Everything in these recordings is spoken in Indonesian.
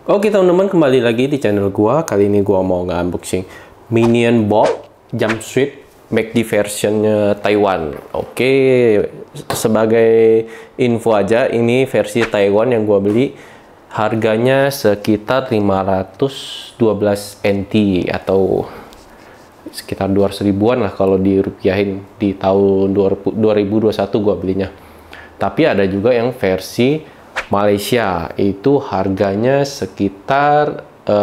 Oke teman-teman, kembali lagi di channel gua. Kali ini gua mau nge-unboxing Minion Bob Jumpsuit McD versionnya Taiwan. Oke, sebagai info aja, ini versi Taiwan yang gua beli. Harganya sekitar 512 NT atau sekitar 200 ribuan lah kalau dirupiahin. Di tahun 2021 gua belinya. Tapi ada juga yang versi Malaysia, itu harganya sekitar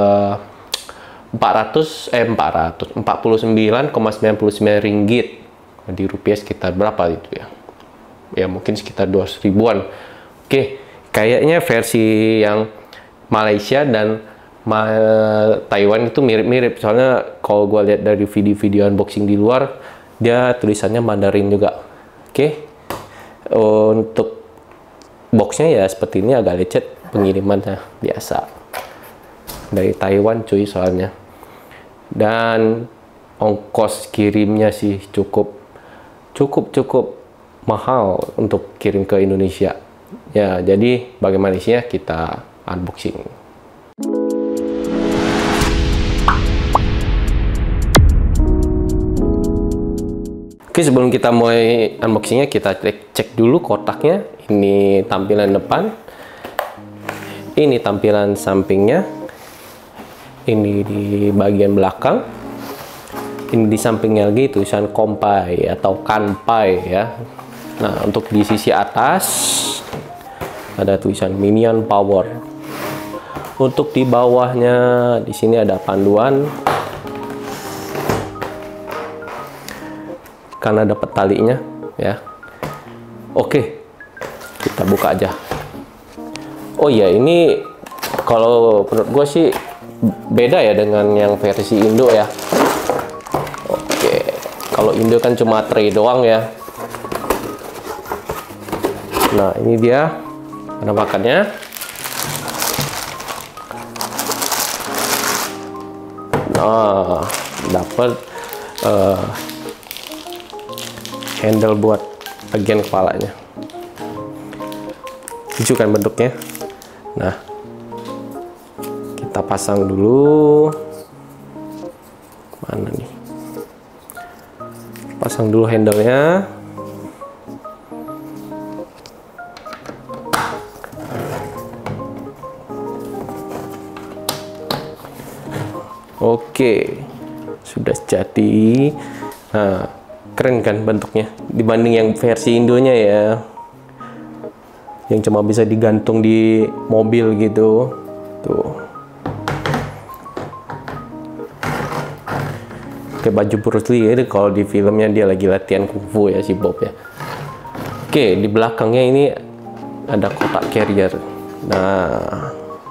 49,99 ringgit. Di rupiah sekitar berapa itu ya? Ya mungkin sekitar 200 ribuan. Oke, kayaknya versi yang Malaysia dan Taiwan itu mirip-mirip. Soalnya kalau gue lihat dari video-video unboxing di luar, dia tulisannya Mandarin juga. Oke, untuk boxnya ya seperti ini, agak lecet pengirimannya, biasa dari Taiwan cuy soalnya. Dan ongkos kirimnya sih cukup mahal untuk kirim ke Indonesia ya. Jadi bagaimana sih ya, kita unboxing. Oke, sebelum kita mulai unboxingnya, kita cek dulu kotaknya. Ini tampilan depan, ini tampilan sampingnya, ini di bagian belakang, ini di sampingnya lagi tulisan Kompai atau Kanpai ya. Nah, untuk di sisi atas ada tulisan Minion Power. Untuk di bawahnya di sini ada panduan, karena dapat talinya ya. Oke, kita buka aja. Oh iya, ini kalau menurut gue sih beda ya dengan yang versi Indo ya. Oke, kalau Indo kan cuma tray doang ya. Nah, ini dia penampakannya. Nah, dapat handle buat bagian kepalanya. Lucu kan bentuknya. Nah, kita pasang dulu. Mana nih? Pasang dulu handle-nya. Oke, sudah jadi. Nah, keren kan bentuknya dibanding yang versi Indonya ya, yang cuma bisa digantung di mobil gitu tuh. Kayak baju Bruce Lee ya, kalau di filmnya dia lagi latihan kungfu ya si Bob ya. Oke, di belakangnya ini ada kotak carrier. Nah,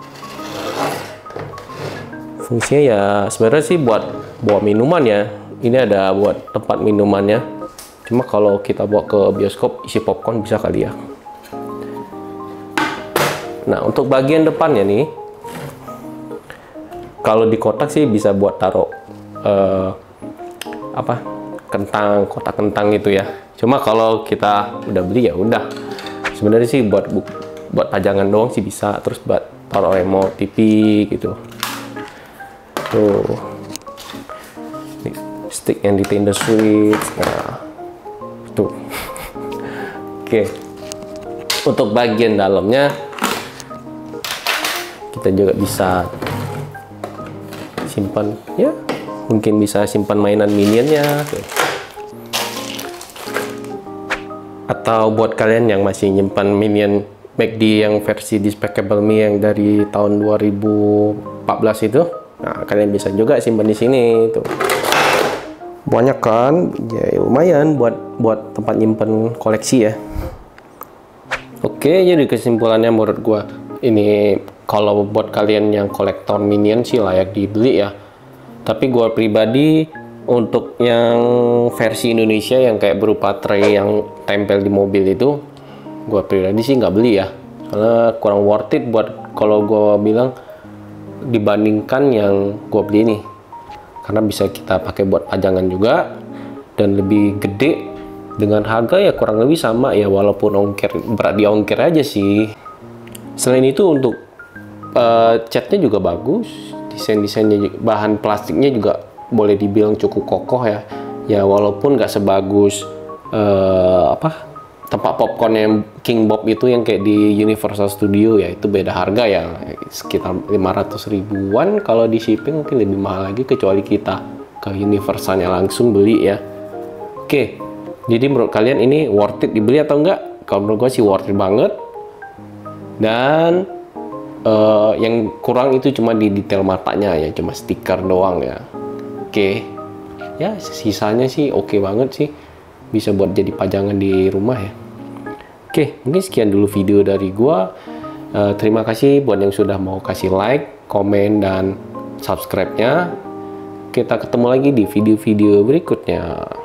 fungsinya ya sebenarnya sih buat bawa minuman ya. Ini ada buat tempat minumannya. Cuma kalau kita bawa ke bioskop isi popcorn bisa kali ya. Nah, untuk bagian depannya nih, kalau di kotak sih bisa buat taruh kentang, kotak kentang gitu ya. Cuma kalau kita udah beli ya udah. Sebenarnya sih buat pajangan doang sih bisa. Terus buat taruh remote TV gitu. Tuh, nih, stick yang di Nintendo Switch. Nah, tuh. Oke. Untuk bagian dalamnya kita juga bisa simpan ya, mungkin bisa simpan mainan minionnya, atau buat kalian yang masih nyimpan minion McD yang versi Despicable Me yang dari tahun 2014 itu, nah kalian bisa juga simpan di sini tuh. Banyak kan ya, lumayan buat tempat nyimpan koleksi ya. Oke, jadi kesimpulannya menurut gua ini, kalau buat kalian yang kolektor minion sih layak dibeli ya. Tapi gue pribadi untuk yang versi Indonesia yang kayak berupa tray yang tempel di mobil itu, gue pribadi sih nggak beli ya. Karena kurang worth it buat, kalau gue bilang, dibandingkan yang gue beli ini. Karena bisa kita pakai buat pajangan juga dan lebih gede, dengan harga ya kurang lebih sama ya, walaupun ongkir berat di ongkir aja sih. Selain itu, untuk Catnya juga bagus, desainnya, bahan plastiknya juga boleh dibilang cukup kokoh ya. Ya walaupun nggak sebagus tempat popcorn yang King Bob itu yang kayak di Universal Studio ya, itu beda harga ya, sekitar 500 ribuan. Kalau di shipping mungkin lebih mahal lagi, kecuali kita ke Universalnya langsung beli ya. Oke, jadi menurut kalian ini worth it dibeli atau enggak? Kalau menurut gue sih worth it banget. Dan yang kurang itu cuma di detail matanya ya, cuma stiker doang ya. Oke, ya sisanya sih oke banget sih, bisa buat jadi pajangan di rumah ya. Oke, mungkin sekian dulu video dari gua. Terima kasih buat yang sudah mau kasih like, komen, dan subscribe-nya. Kita ketemu lagi di video-video berikutnya.